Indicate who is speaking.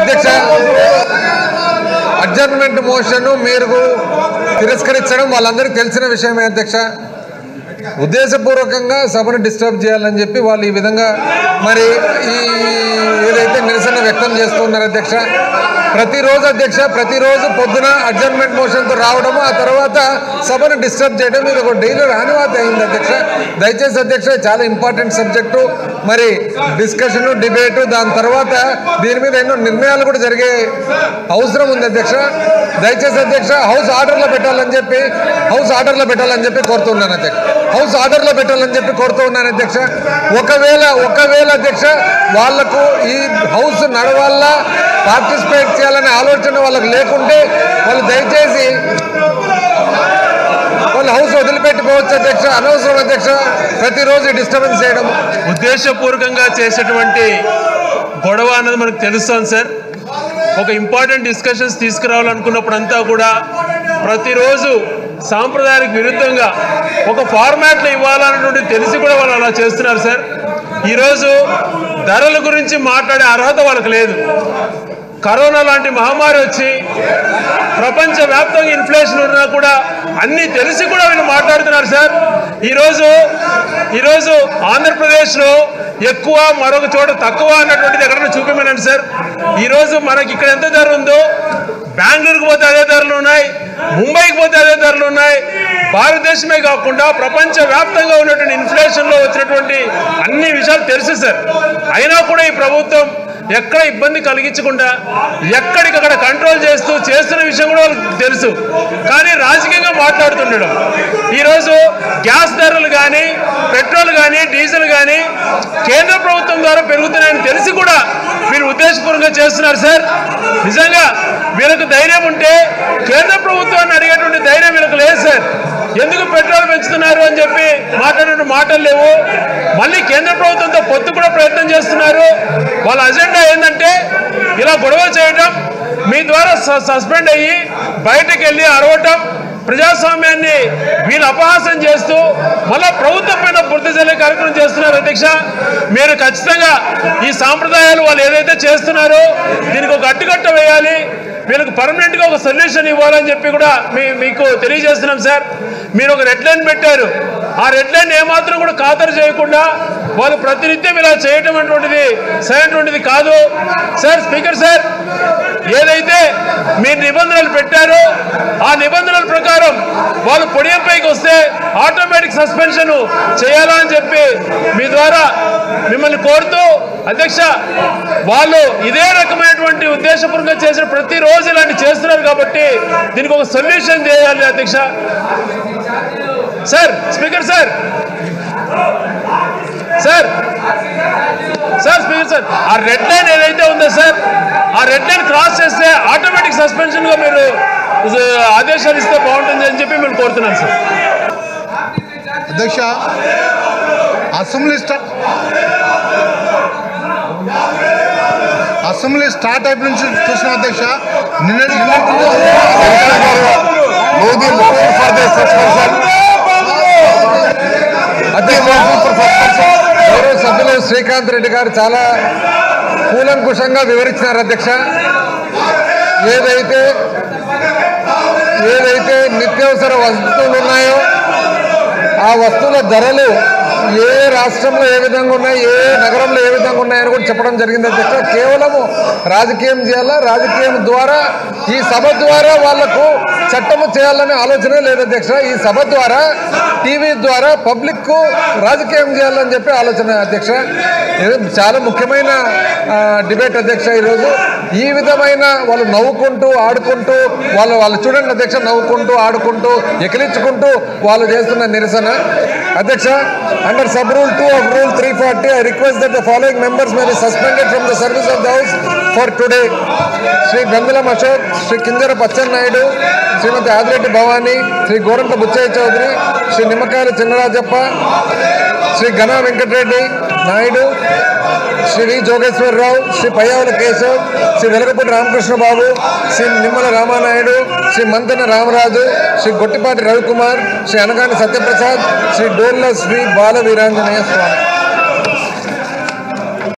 Speaker 1: అధ్యక్ష adjournment motion మీరు తిరస్కరించడం వాళ్ళందరికీ తెలిసిన విషయమే అధ్యక్ష. ఉద్దేశపూర్వకంగా సభను డిస్టర్బ్ చేయాలని చెప్పి వాళ్ళు ఈ విధంగా మరి ఈ ఏదైతే నిరసన వ్యక్తం చేస్తున్నారు అధ్యక్ష. ప్రతిరోజు పొద్దున అడ్జర్న్మెంట్ మోషన్తో రావడము, ఆ తర్వాత సభను డిస్టర్బ్ చేయడం ఇది ఒక డైలీ రానివాతి అయింది అధ్యక్ష. దయచేసి అధ్యక్ష, చాలా ఇంపార్టెంట్ సబ్జెక్టు, మరి డిస్కషను, డిబేటు, దాని తర్వాత దీని మీద ఎన్నో నిర్ణయాలు కూడా జరిగే అవసరం ఉంది అధ్యక్ష. దయచేసి అధ్యక్ష, హౌస్ ఆర్డర్లో పెట్టాలని చెప్పి కోరుతున్నాను అధ్యక్ష. హౌస్ ఆర్డర్లో పెట్టాలని చెప్పి కోరుతూ ఉన్నాను అధ్యక్ష. ఒకవేళ అధ్యక్ష వాళ్లకు ఈ హౌస్ నడవాలా, పార్టిసిపేట్ చేయాలనే ఆలోచన వాళ్ళకు లేకుంటే వాళ్ళు దయచేసి వాళ్ళు హౌస్ వదిలిపెట్టుకోవచ్చు అధ్యక్ష. అనవసరం అధ్యక్ష ప్రతిరోజు డిస్టర్బెన్స్ చేయడం.
Speaker 2: ఉద్దేశపూర్వకంగా చేసేటువంటి గొడవ అన్నది మనకు తెలుస్తుంది సార్. ఒక ఇంపార్టెంట్ డిస్కషన్స్ తీసుకురావాలనుకున్నప్పుడంతా కూడా ప్రతిరోజు సాంప్రదాయానికి విరుద్ధంగా ఒక ఫార్మాట్లో ఇవ్వాలన్నటువంటి తెలిసి కూడా వాళ్ళు అలా చేస్తున్నారు సార్. ఈరోజు ధరల గురించి మాట్లాడే అర్హత వాళ్ళకి లేదు. కరోనా లాంటి మహమ్మారి వచ్చి ప్రపంచవ్యాప్తంగా ఇన్ఫ్లేషన్ ఉన్నా కూడా అన్నీ తెలిసి కూడా వీళ్ళు మాట్లాడుతున్నారు సార్. ఈరోజు ఆంధ్రప్రదేశ్లో ఎక్కువ, మరొక చోట తక్కువ అన్నటువంటిది ఎక్కడైనా చూపించమనండి సార్. ఈరోజు మనకి ఇక్కడ ఎంత ధర ఉందో బెంగళూరుకు పోతే అదే ధరలు ఉన్నాయి, ముంబైకి పోతే అదే ధరలు ఉన్నాయి. భారతదేశమే కాకుండా ప్రపంచవ్యాప్తంగా ఉన్నటువంటి ఇన్ఫ్లేషన్లో వచ్చినటువంటి అన్ని విషయాలు తెలుసు సార్. అయినా కూడా ఈ ప్రభుత్వం ఎక్కడ ఇబ్బంది కలిగించకుండా ఎక్కడికక్కడ కంట్రోల్ చేస్తున్న విషయం కూడా వాళ్ళకి తెలుసు. కానీ రాజకీయంగా మాట్లాడుతుండడం, ఈరోజు గ్యాస్ ధరలు కానీ, పెట్రోల్ కానీ, డీజిల్ కానీ కేంద్ర ప్రభుత్వం ద్వారా పెరుగుతున్నాయని తెలిసి కూడా వీళ్ళు ఉద్దేశపూర్వకంగా చేస్తున్నారు సార్. నిజంగా వీళ్ళకు ధైర్యం ఉంటే కేంద్ర ప్రభుత్వాన్ని అడిగేటువంటి ధైర్యం వీళ్ళకి లేదు సార్. ఎందుకు పెట్రోల్ పెంచుతున్నారు అని చెప్పి మాట్లాడే మాటలు లేవు. మళ్ళీ కేంద్ర ప్రభుత్వంతో పొత్తు కూడా ప్రయత్నం చేస్తున్నారు. వాళ్ళ అజెండా ఏంటంటే ఇలా గొడవ చేయడం, మీ ద్వారా సస్పెండ్ అయ్యి బయటకు వెళ్ళి అరవటం, ప్రజాస్వామ్యాన్ని వీళ్ళు అపహాసం చేస్తూ మళ్ళా ప్రభుత్వం పైన బురద జల్లే కార్యక్రమం చేస్తున్నారు అధ్యక్ష. మీరు ఖచ్చితంగా ఈ సాంప్రదాయాలు వాళ్ళు ఏదైతే చేస్తున్నారో దీనికి ఒక అడ్డుకట్ట వేయాలి, వీళ్ళకి పర్మనెంట్గా ఒక సొల్యూషన్ ఇవ్వాలని చెప్పి కూడా మీకు తెలియజేస్తున్నాం సార్. మీరు ఒక రెడ్ లైన్ పెట్టారు, ఆ రెడ్ లైన్ ఏమాత్రం కూడా ఖాతరు చేయకుండా వాళ్ళు ప్రతినిత్యం ఇలా చేయటం అటువంటిది సరైనటువంటిది కాదు సార్. స్పీకర్ సార్, ఏదైతే మీరు నిబంధనలు పెట్టారో ఆ నిబంధనల ప్రకారం వాళ్ళు పొడియంపైకి వస్తే ఆటోమేటిక్ సస్పెన్షన్ చేయాలని చెప్పి మీ ద్వారా మిమ్మల్ని కోరుతూ అధ్యక్ష, వాళ్ళు ఇదే రకమైనటువంటి ఉద్దేశపూర్వకంగా చేసిన ప్రతిరోజు ఇలాంటి చేస్తున్నారు కాబట్టి దీనికి ఒక సొల్యూషన్ చేయాలి అధ్యక్ష. Sir, speaker sir, speaker sir, ఆ రెడ్ లైన్ ఏదైతే ఉందో సార్, ఆ రెడ్ లైన్ క్రాస్ చేస్తే ఆటోమేటిక్ సస్పెన్షన్గా మీరు ఆదేశాలు ఇస్తే బాగుంటుంది అని చెప్పి మేము కోరుతున్నాను సార్.
Speaker 3: అధ్యక్ష, అసెంబ్లీ స్టార్ట్ అయిన నుంచి చూసిన అధ్యక్ష,
Speaker 1: గౌరవ సభ్యులు శ్రీకాంత్ రెడ్డి గారు చాలా కూలంకుషంగా వివరించినారు అధ్యక్ష. ఏదైతే నిత్యావసర వస్తువులు ఉన్నాయో ఆ వస్తువుల ధరలు ఏ రాష్ట్రంలో ఏ విధంగా ఉన్నాయి, ఏ నగరంలో ఏ విధంగా ఉన్నాయని కూడా చెప్పడం జరిగింది అధ్యక్ష. కేవలము రాజకీయం చేయాలా, రాజకీయం ద్వారా ఈ సభ ద్వారా వాళ్లకు చట్టము చేయాలనే ఆలోచన లేదు అధ్యక్ష. ఈ సభ ద్వారా, టీవీ ద్వారా పబ్లిక్ రాజకీయం చేయాలని చెప్పి ఆలోచన అధ్యక్ష. ఇది చాలా ముఖ్యమైన డిబేట్ అధ్యక్ష. ఈరోజు ఈ విధమైన వాళ్ళు నవ్వుకుంటూ ఆడుకుంటూ వాళ్ళు చూడండి అధ్యక్ష, నవ్వుకుంటూ ఆడుకుంటూ ఎకిలించుకుంటూ వాళ్ళు చేస్తున్న నిరసన అధ్యక్ష. Under sub rule 2 of Rule 340, I request that the following members may be suspended from the service of the House for today: Sri Gandalam Ashok, Sri Kinjara Pachan Naidu, Srimati Adireddy Bhavani, Sri Goranta Buchaya Chaudhary, Sri Nimakayala Chinnarajappa, Sri Gana Venkatreddy Naidu, Sri V. Jogeshwar Rao, Sri Payyavula Kesav, Sri Velagapudi Ramakrishna Babu, Sri Nimmala Ramanayudu, Sri Mantana Ramaraju, Sri Gottipati Ravikumar, Sri Anagani Satyaprasad, Sri Dolla Sri Bala Veeranjanaya Swami.